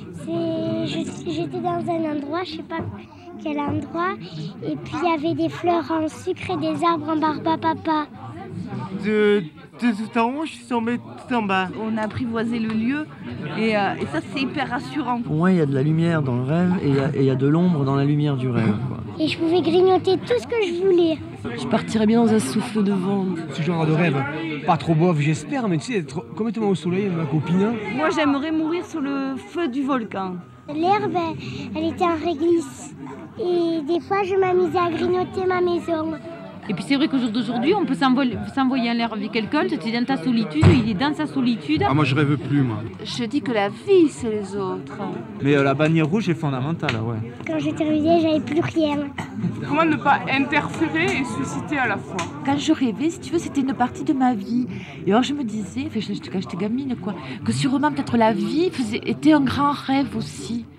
J'étais dans un endroit, je sais pas quel endroit, et puis il y avait des fleurs en sucre et des arbres en barbe à papa. De tout en haut, je suis tombée tout en bas. On a apprivoisé le lieu et ça c'est hyper rassurant. Pour moi, il y a de la lumière dans le rêve et il y a de l'ombre dans la lumière du rêve, quoi. Et je pouvais grignoter tout ce que je voulais. Je partirais bien dans un souffle de vent. Ce genre de rêve, pas trop bof j'espère, mais tu sais, être complètement au soleil avec ma copine. Moi j'aimerais mourir sur le feu du volcan. L'herbe, elle était en réglisse. Et des fois, je m'amusais à grignoter ma maison. Et puis c'est vrai qu'au jour d'aujourd'hui, on peut s'envoyer en l'air avec quelqu'un, tu es dans ta solitude, il est dans sa solitude. Ah, moi je rêve plus, moi. Je dis que la vie c'est les autres. Mais la bannière rouge est fondamentale, ouais. Quand j'étais réveillée, j'avais plus rien. Comment ne pas interférer et susciter à la fois? Quand je rêvais, si tu veux, c'était une partie de ma vie. Et alors je me disais, quand j'étais gamine, quoi, que sûrement peut-être la vie était un grand rêve aussi.